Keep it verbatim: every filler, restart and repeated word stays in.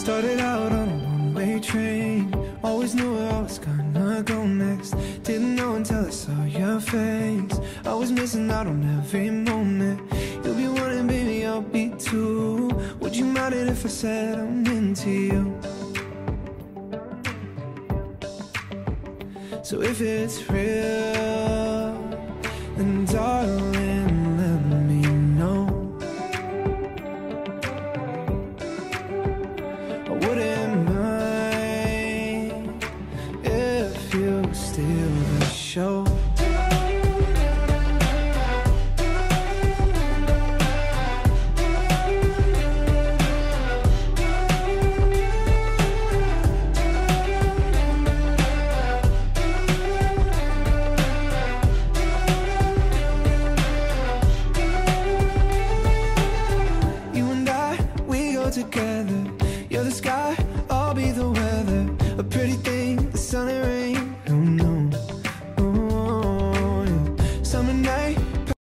Started out on a one-way train, always knew where I was gonna go next. Didn't know until I saw your face. I was missing out on every moment. You'll be one and baby, I'll be two. Would you mind it if I said I'm into you? So if it's real,